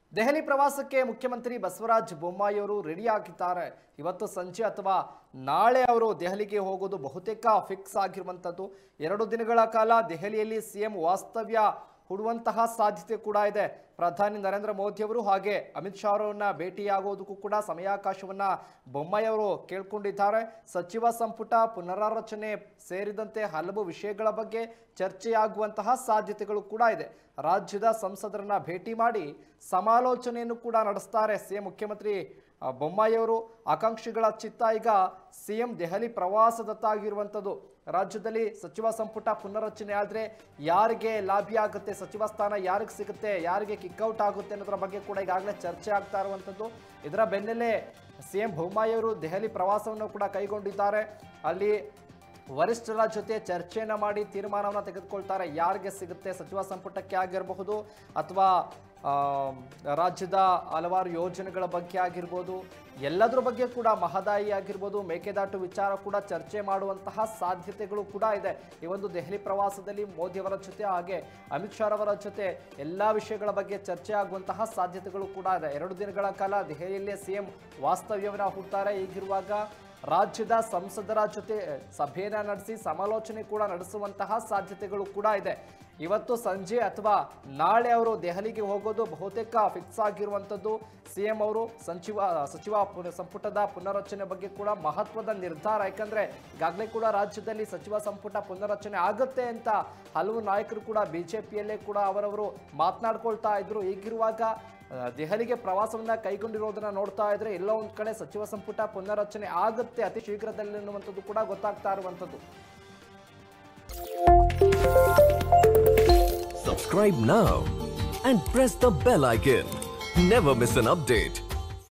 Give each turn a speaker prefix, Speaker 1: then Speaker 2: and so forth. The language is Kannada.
Speaker 1: ದೆಹಲಿ ಪ್ರವಾಸಕ್ಕೆ ಮುಖ್ಯಮಂತ್ರಿ ಬಸವರಾಜ ಬೊಮ್ಮಾಯಿ ಅವರು ರೆಡಿ ಆಗಿದ್ದಾರೆ। ಇವತ್ತು ಸಂಜೆ ಅಥವಾ ನಾಳೆ ಅವರು ದೆಹಲಿಗೆ ಹೋಗೋದು ಬಹುತೇಕ ಫಿಕ್ಸ್ ಆಗಿರುವಂತದ್ದು। 2 ದಿನಗಳ ಕಾಲ ದೆಹಲಿಯಲ್ಲಿ ಸಿಎಂ ವಾಸ್ತವ್ಯ ಹೂಡುವಂತಹ ಸಾಧ್ಯತೆ ಕೂಡ ಇದೆ। ಪ್ರಧಾನಿ ನರೇಂದ್ರ ಮೋದಿ ಅವರು ಹಾಗೆ ಅಮಿತ್ ಶಾ ಅವರನ್ನ ಭೇಟಿಯಾಗೋದಕ್ಕೂ ಕೂಡ ಸಮಯಾವಕಾಶವನ್ನ ಬೊಮ್ಮಾಯಿ ಅವರು ಕೇಳಿಕೊಂಡಿದ್ದಾರೆ। ಸಚಿವ ಸಂಪುಟ ಪುನರಾರಚನೆ ಸೇರಿದಂತೆ ಹಲವು ವಿಷಯಗಳ ಬಗ್ಗೆ ಚರ್ಚೆಯಾಗುವಂತಹ ಸಾಧ್ಯತೆಗಳು ಕೂಡ ಇದೆ। ರಾಜ್ಯದ ಸಂಸದರನ್ನ ಭೇಟಿ ಮಾಡಿ ಸಮಾಲೋಚನೆಯನ್ನು ಕೂಡ ನಡೆಸುತ್ತಾರೆ ಸಿಎಂ ಮುಖ್ಯಮಂತ್ರಿ ಬೊಮ್ಮಾಯಿ ಅವರು। ಆಕಾಂಕ್ಷಿಗಳ ಚಿತ್ತ ಈಗ ಸಿಎಂ ದೆಹಲಿ ಪ್ರವಾಸದತ್ತ ಆಗಿರುವಂತದ್ದು। ರಾಜ್ಯದಲ್ಲಿ ಸಚಿವ ಸಂಪುಟ ಪುನರಚನೆ ಆದರೆ ಯಾರಿಗೆ ಲಾಭ ಆಗುತ್ತೆ, ಸಚಿವ ಸ್ಥಾನ ಯಾರಿಗೆ ಸಿಗುತ್ತೆ, ಯಾರಿಗೆ ಕಿಕ್ಔಟ್ ಆಗುತ್ತೆ ಅನ್ನೋದರ ಬಗ್ಗೆ ಕೂಡ ಈಗಾಗಲೇ ಚರ್ಚೆ ಆಗ್ತಾ ಇರುವಂತದ್ದು। ಇದರ ಬೆನ್ನಲ್ಲೇ ಸಿಎಂ ಬೊಮ್ಮಾಯಿ ಅವರು ದೆಹಲಿ ಪ್ರವಾಸವನ್ನು ಕೂಡ ಕೈಗೊಂಡಿದ್ದಾರೆ। ಅಲ್ಲಿ ವರಿಷ್ಠರ ಜೊತೆ ಚರ್ಚೆಯನ್ನು ಮಾಡಿ ತೀರ್ಮಾನವನ್ನು ತೆಗೆದುಕೊಳ್ತಾರೆ, ಯಾರಿಗೆ ಸಿಗುತ್ತೆ ಸಚಿವ ಸಂಪುಟಕ್ಕೆ ಆಗಿರಬಹುದು ಅಥವಾ ರಾಜ್ಯದ ಹಲವಾರು ಯೋಜನೆಗಳ ಬಗ್ಗೆ ಆಗಿರ್ಬೋದು, ಎಲ್ಲದರ ಬಗ್ಗೆ ಕೂಡ ಮಹದಾಯಿ ಆಗಿರ್ಬೋದು, ಮೇಕೆದಾಟು ವಿಚಾರ ಕೂಡ ಚರ್ಚೆ ಮಾಡುವಂತಹ ಸಾಧ್ಯತೆಗಳು ಕೂಡ ಇದೆ। ಈ ಒಂದು ದೆಹಲಿ ಪ್ರವಾಸದಲ್ಲಿ ಮೋದಿ ಅವರ ಜೊತೆ ಹಾಗೆ ಅಮಿತ್ ಶಾ ಅವರ ಜೊತೆ ಎಲ್ಲ ವಿಷಯಗಳ ಬಗ್ಗೆ ಚರ್ಚೆ ಆಗುವಂತಹ ಸಾಧ್ಯತೆಗಳು ಕೂಡ ಇದೆ। 2 ದಿನಗಳ ಕಾಲ ದೆಹಲಿಯಲ್ಲೇ ಸಿಎಂ ವಾಸ್ತವ್ಯವನ್ನು ಹೂಡ್ತಾರೆ। ಹೀಗಿರುವಾಗ ರಾಜ್ಯದ ಸಂಸದರ ಜೊತೆ ಸಭೆಯನ್ನು ನಡೆಸಿ ಸಮಾಲೋಚನೆ ಕೂಡ ನಡೆಸುವಂತಹ ಸಾಧ್ಯತೆಗಳು ಕೂಡ ಇದೆ। ಇವತ್ತು ಸಂಜೆ ಅಥವಾ ನಾಳೆ ಅವರು ದೆಹಲಿಗೆ ಹೋಗೋದು ಬಹುತೇಕ ಫಿಕ್ಸ್ ಆಗಿರುವಂಥದ್ದು। ಸಿಎಂ ಅವರು ಸಚಿವ ಸಂಪುಟದ ಪುನರಚನೆ ಬಗ್ಗೆ ಕೂಡ ಮಹತ್ವದ ನಿರ್ಧಾರ, ಯಾಕಂದ್ರೆ ಈಗಾಗಲೇ ಕೂಡ ರಾಜ್ಯದಲ್ಲಿ ಸಚಿವ ಸಂಪುಟ ಪುನರಚನೆ ಆಗುತ್ತೆ ಅಂತ ಹಲವು ನಾಯಕರು ಕೂಡ ಬಿಜೆಪಿಯಲ್ಲೇ ಕೂಡ ಅವರವರು ಮಾತನಾಡ್ಕೊಳ್ತಾ ಇದ್ರು। ಹೀಗಿರುವಾಗ ದೆಹಲಿಗೆ ಪ್ರವಾಸವನ್ನ ಕೈಗೊಂಡಿರೋದನ್ನ ನೋಡ್ತಾ ಇದ್ರೆ ಎಲ್ಲ ಒಂದ್ ಕಡೆ ಸಚಿವ ಸಂಪುಟ ಪುನರಚನೆ ಆಗುತ್ತೆ ಅತಿ ಶೀಘ್ರದಲ್ಲಿ ಅನ್ನುವಂಥದ್ದು ಕೂಡ ಗೊತ್ತಾಗ್ತಾ ಇರುವಂಥದ್ದು।
Speaker 2: Subscribe now and press the bell icon. Never miss an update.